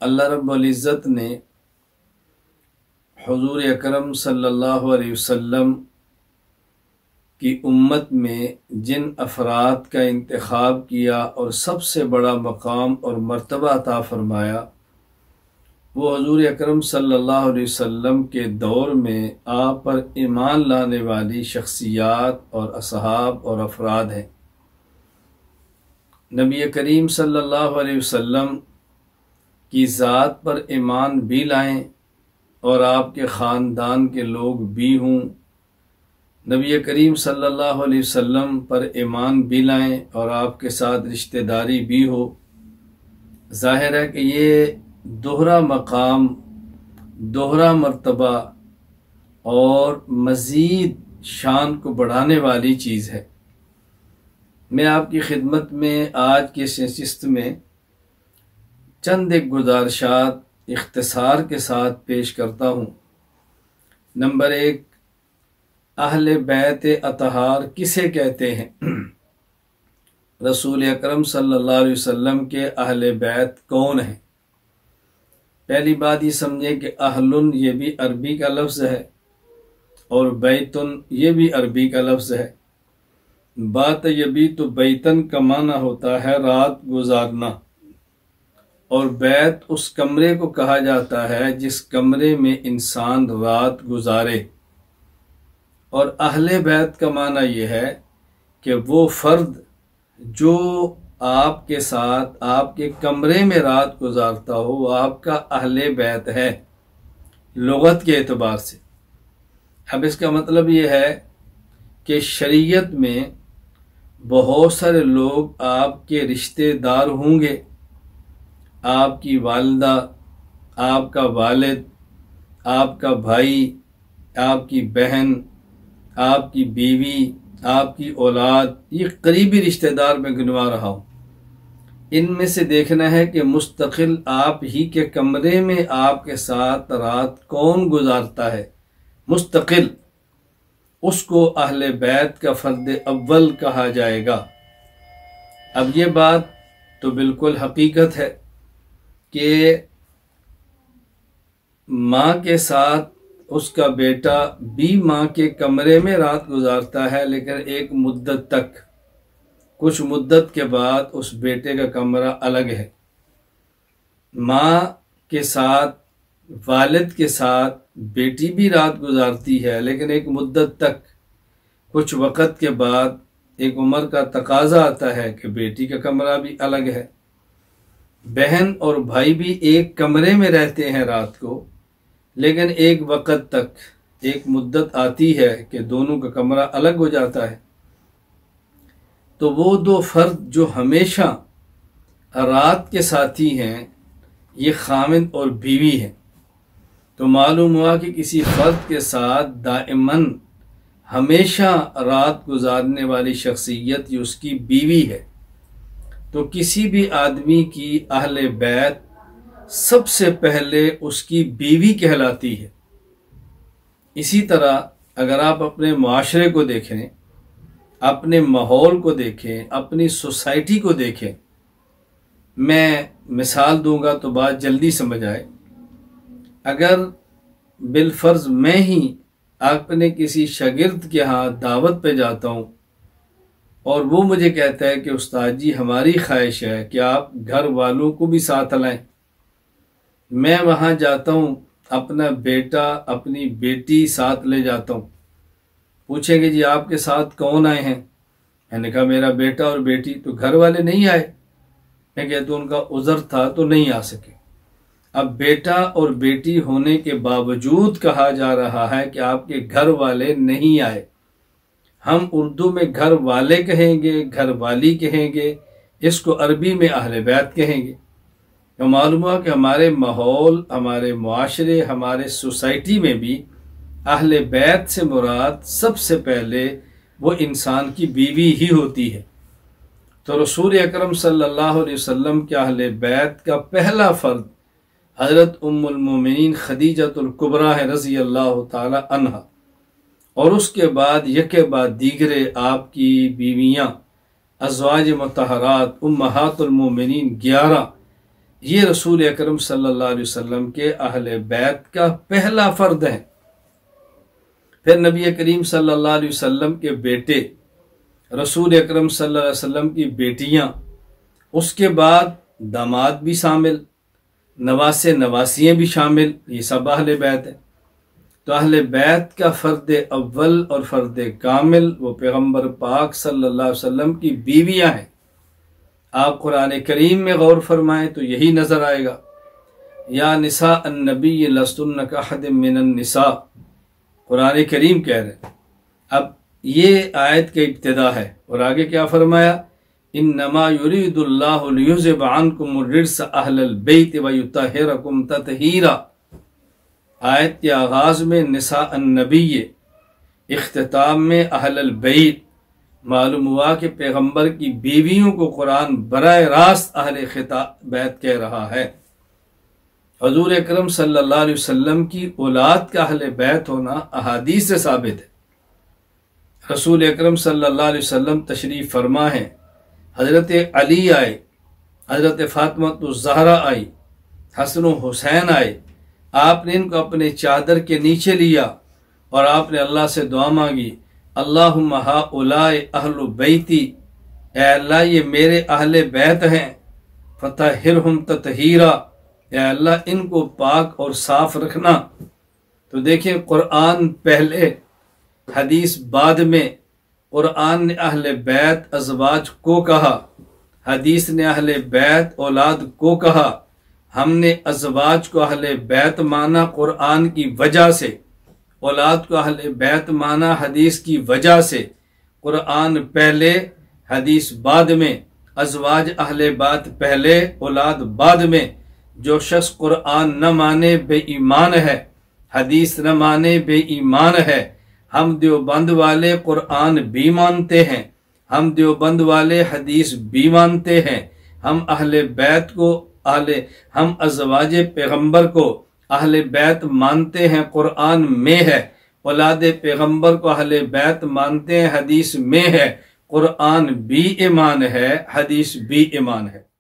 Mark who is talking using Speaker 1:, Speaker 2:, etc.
Speaker 1: اللہ رب العزت نے حضور اکرم صلی اللہ علیہ وسلم کی امت میں جن افراد کا انتخاب کیا اور سب سے بڑا مقام اور مرتبہ عطا فرمایا، وہ حضور اکرم صلی اللہ علیہ وسلم کے دور میں آپ پر ایمان لانے والی شخصیات اور اصحاب اور افراد ہیں۔ نبی کریم صلی اللہ علیہ وسلم کی ذات پر ایمان بھی لائیں اور آپ کے خاندان کے لوگ بھی ہوں، نبی کریم صلی اللہ علیہ وسلم پر ایمان بھی لائیں اور آپ کے ساتھ رشتہ داری بھی ہو، ظاہر ہے کہ یہ دوہرا مقام، دوہرا مرتبہ اور مزید شان کو بڑھانے والی چیز ہے۔ میں آپ کی خدمت میں آج کی اس نشست میں چند ایک گزارشات اختصار کے ساتھ پیش کرتا ہوں۔ نمبر 1، اہل بیت اطہار کسے کہتے ہیں؟ رسول اکرم صلی اللہ علیہ وسلم کے اہل بیت کون ہیں؟ پہلی بات یہ سمجھیں کہ اہلن یہ بھی عربی کا لفظ ہے اور بیتن یہ بھی عربی کا لفظ ہے۔ بات یبیت بیتن کا معنی ہوتا ہے رات گزارنا، اور بیت اس کمرے کو کہا جاتا ہے جس کمرے میں انسان رات گزارے، اور اہل بیت کا معنی یہ ہے کہ وہ فرد جو آپ کے ساتھ آپ کے کمرے میں رات گزارتا ہو وہ آپ کا اہل بیت ہے لغت کے اعتبار سے۔ اب اس کا مطلب یہ ہے کہ شریعت میں بہت سارے لوگ آپ کے رشتہ دار ہوں گے، آپ کی والدہ، آپ کا والد، آپ کا بھائی، آپ کی بہن، آپ کی بیوی، آپ کی اولاد، یہ قریبی رشتہ دار میں گنوا رہا ہوں۔ ان میں سے دیکھنا ہے کہ مستقل آپ ہی کے کمرے میں آپ کے ساتھ رات کون گزارتا ہے، مستقل، اس کو اہل بیت کا فرد اول کہا جائے گا۔ اب یہ بات تو بالکل حقیقت ہے کہ ماں کے ساتھ اس کا بیٹا بھی ماں کے کمرے میں رات گزارتا ہے، لیکن ایک مدت تک، کچھ مدت کے بعد اس بیٹے کا کمرہ الگ ہے۔ ماں کے ساتھ، والد کے ساتھ بیٹی بھی رات گزارتی ہے، لیکن ایک مدت تک، کچھ وقت کے بعد ایک عمر کا تقاضا آتا ہے کہ بیٹی کا کمرہ بھی الگ ہے۔ بہن اور بھائی بھی ایک کمرے میں رہتے ہیں رات کو، لیکن ایک وقت تک، ایک مدت آتی ہے کہ دونوں کا کمرہ الگ ہو جاتا ہے۔ تو وہ دو فرد جو ہمیشہ رات کے ساتھی ہیں یہ خاوند اور بیوی ہیں۔ تو معلوم ہوا کہ کسی فرد کے ساتھ دائماً ہمیشہ رات گزارنے والی شخصیت یہ اس کی بیوی ہے۔ تو کسی بھی آدمی کی اہل بیت سب سے پہلے اس کی بیوی کہلاتی ہے۔ اسی طرح اگر آپ اپنے معاشرے کو دیکھیں، اپنے ماحول کو دیکھیں، اپنی سوسائٹی کو دیکھیں، میں مثال دوں گا تو بات جلدی سمجھ آئے۔ اگر بالفرض میں ہی اپنے کسی شاگرد کے ہاں دعوت پہ جاتا ہوں اور وہ مجھے کہتا ہے کہ استاد جی ہماری خواہش ہے کہ آپ گھر والوں کو بھی ساتھ لائیں، میں وہاں جاتا ہوں، اپنا بیٹا اپنی بیٹی ساتھ لے جاتا ہوں، پوچھیں گے جی آپ کے ساتھ کون آئے ہیں؟ میں نے کہا میرا بیٹا اور بیٹی۔ تو گھر والے نہیں آئے؟ میں کہتا ان کا عذر تھا تو نہیں آ سکے۔ اب بیٹا اور بیٹی ہونے کے باوجود کہا جا رہا ہے کہ آپ کے گھر والے نہیں آئے۔ ہم اردو میں گھر والے کہیں گے، گھر والی کہیں گے، اس کو عربی میں اہل بیت کہیں گے۔ تو معلوم ہوا کہ ہمارے ماحول، ہمارے معاشرے، ہمارے سوسائٹی میں بھی اہل بیت سے مراد سب سے پہلے وہ انسان کی بیوی ہی ہوتی ہے۔ تو رسول اکرم صلی اللہ علیہ وسلم کے اہل بیت کا پہلا فرد حضرت ام المومنین خدیجۃ الکبریٰ رضی اللہ تعالی عنہا، اور اس کے بعد یکے بعد دیگرے آپ کی بیویاں ازواج مطہرات امہات المومنین 11، یہ رسول اکرم صلی اللہ علیہ وسلم کے اہل بیت کا پہلا فرد ہے۔ پھر نبی کریم صلی اللہ علیہ وسلم کے بیٹے، رسول اکرم صلی اللہ علیہ وسلم کی بیٹیاں، اس کے بعد داماد بھی شامل، نواسے نواسیاں بھی شامل، یہ سب اہل بیت ہے۔ تو اہل بیت کا فرد اول اور فرد کامل وہ پیغمبر پاک صلی اللہ علیہ وسلم کی بیویاں ہیں۔ آپ قرآن کریم میں غور فرمائیں تو یہی نظر آئے گا، یا نساء النبی لستن کاحد من النساء، قرآن کریم کہہ رہے ہیں۔ اب یہ آیت کے ابتدا ہے، اور آگے کیا فرمایا؟ انما یرید اللہ لیذہب عنکم الرجس اہل البیت ویطہرکم تطہیرا۔ آیت کے آغاز میں نساء النبی، اختتام میں اہل البیت۔ معلوم ہوا کہ پیغمبر کی بیویوں کو قرآن براہ راست اہل بیت کہہ رہا ہے۔ حضور اکرم صلی اللہ علیہ وسلم کی اولاد کا اہل بیت ہونا احادیث سے ثابت ہے۔ رسول اکرم صلی اللہ علیہ وسلم تشریف فرما ہیں، حضرت علی آئے، حضرت فاطمہ الزہرا آئی، حسن و حسین آئے، آپ نے ان کو اپنے چادر کے نیچے لیا اور آپ نے اللہ سے دعا مانگی، اللہم ہؤلاء اہل بیتی، اے اللہ یہ میرے اہل بیت ہیں، فطہرہم تطہیرا، اے اللہ ان کو پاک اور صاف رکھنا۔ تو دیکھیں، قرآن پہلے حدیث بعد میں۔ قرآن نے اہل بیت ازواج کو کہا، حدیث نے اہل بیت اولاد کو کہا۔ ہم نے ازواج کو اہل بیت مانا قرآن کی وجہ سے، اولاد کو اہل بیت مانا حدیث کی وجہ سے۔ قرآن پہلے، حدیث بعد میں، ازواج اہل بیت پہلے، اولاد بعد میں۔ جو شخص قرآن نہ مانے بے ایمان ہے، حدیث نہ مانے بے ایمان ہے۔ ہم دیوبند والے قرآن بھی مانتے ہیں، ہم دیوبند والے حدیث بھی مانتے ہیں، ہم اہل بیت کو ہم ازواج پیغمبر کو اہل بیت مانتے ہیں، قرآن میں ہے۔ اولاد پیغمبر کو اہل بیت مانتے ہیں، حدیث میں ہے۔ قرآن بھی ایمان ہے، حدیث بھی ایمان ہے۔